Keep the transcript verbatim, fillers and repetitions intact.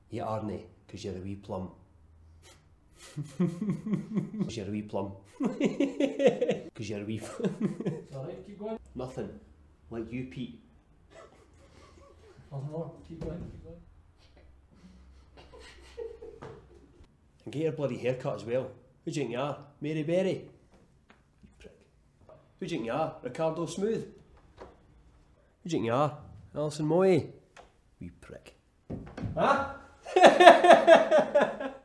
You aren't, because you're a wee plum. Because you're a wee plum. Because you're a wee plum. Alright, keep going. Nothing. Like you, Pete. One more, keep going, keep going. And get your bloody haircut as well. Who do you think you are? Mary Berry? You prick. Who do you think you are? Ricardo Smooth? Who do you think you are? Alison Moy? You prick. Huh?